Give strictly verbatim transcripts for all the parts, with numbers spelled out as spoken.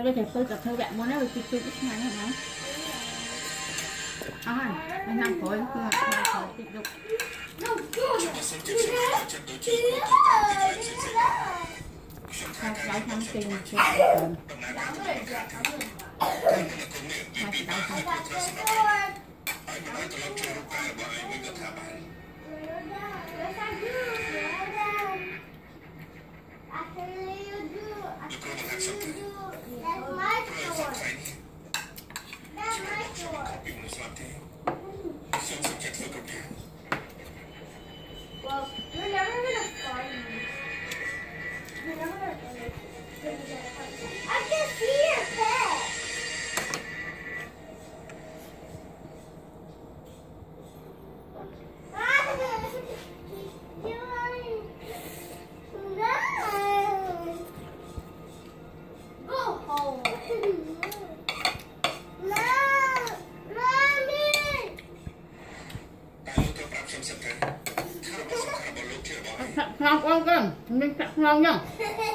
đây thì tôi gặp theo bạn muốn nói về tôi ít ngày hả? À, anh năm tuổi nhưng mà tuổi tiếp tục. Sao lại thăm tiền tiền tiền? Hai đại thăm. Well, you're never gonna find me. You're never gonna find me. I can see your pet. Go home. Ngon con con, mình chắc ngon nhá.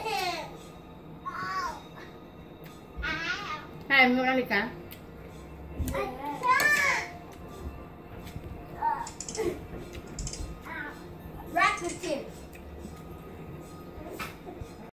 Hai em ăn đi cả. Rat the chips.